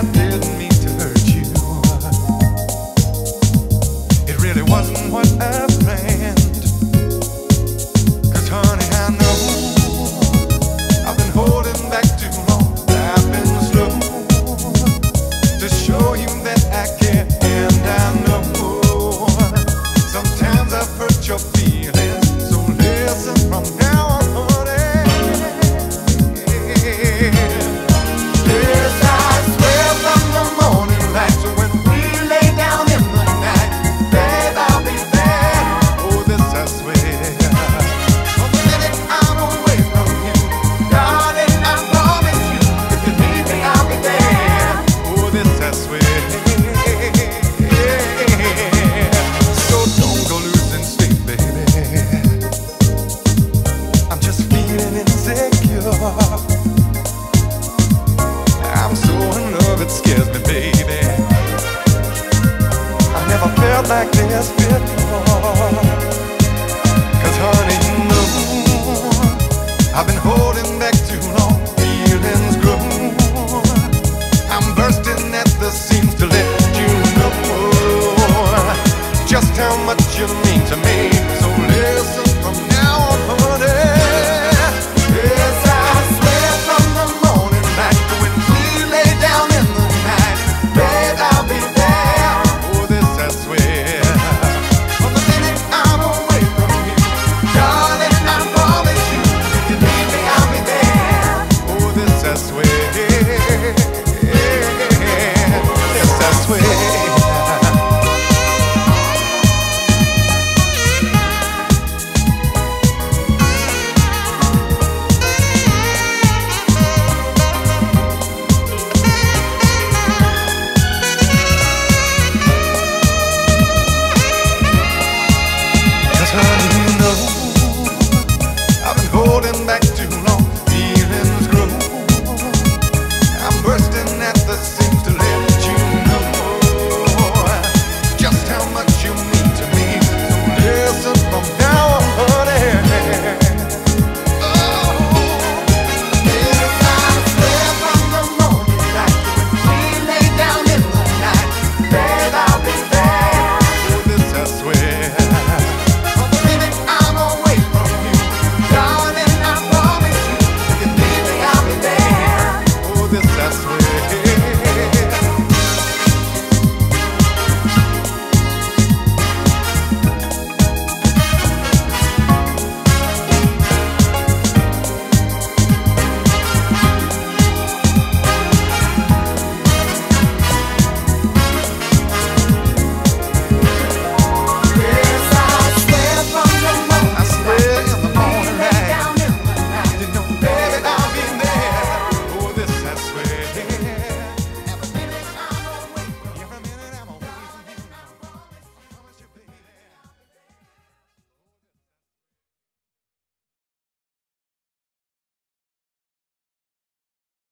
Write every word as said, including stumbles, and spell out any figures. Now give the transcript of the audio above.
I didn't mean to hurt you. It really wasn't what I planned. 'Cause honey, I know I've been holding back too long. I've been slow to show you that I care, and I know sometimes I've hurt your feelings. So listen from now on, honey. Yes, I swear from the morning light to when we lay down in the night, babe, I'll be there. Oh, this I swear. From the minute I'm away from you, darling, I promise you, if you need me, I'll be there. Oh, this I swear. So don't go losing sleep, baby. I'm just feeling insecure. I'm so in love, it scares me, baby. I never felt like this before. 'Cause honey, you know I've been holding back too long. Feelings grow. I'm bursting at the seams to let you know just how much you mean to me. So listen from now on, honey. Yes, I swear from the morning light to when we lay down in the night, babe, I'll be there. Oh, this I swear. From the minute I'm away from you, darling, I promise you, if you need me, I'll be there. Oh, this I swear. Yes, I swear. Honey, you know I've been holding back too long. Feelings grow. I'm bursting at the seams to let you know just how much you mean to me. So listen from now on, honey. Oh, yes, I swear from the morning light to when we lay down in the night, babe, I'll be there. Oh, this I swear. From the minute I'm away from you, darling, I promise you, if you need me, I'll be there. Oh, this I swear.